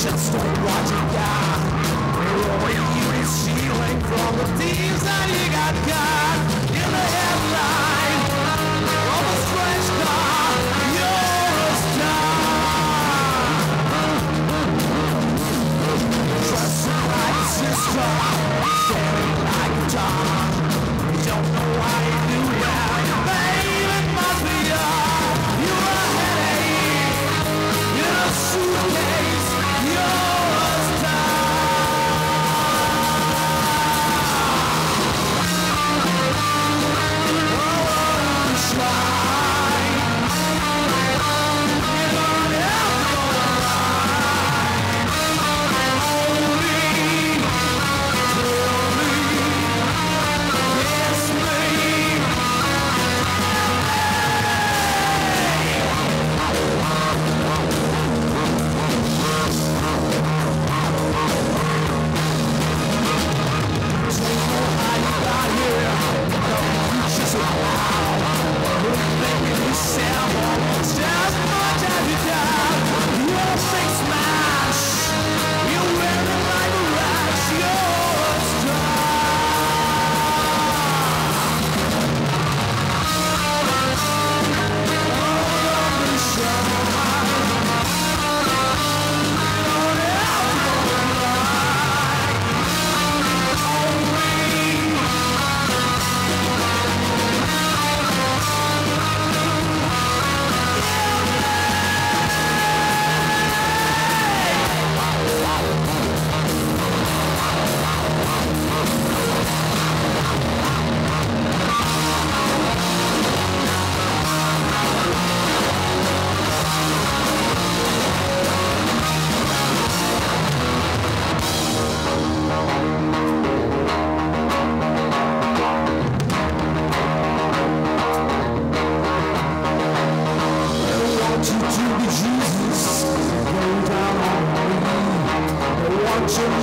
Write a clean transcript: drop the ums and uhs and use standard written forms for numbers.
Just don't what you got. All you is stealing from the thieves that you got in the headline of a strange car. You're a star. Dressing like a sister, staring like a dog. You don't know why you do that, babe. It must be you. You're a headache in a suitcase. You're a to be Jesus, go down on me. I want you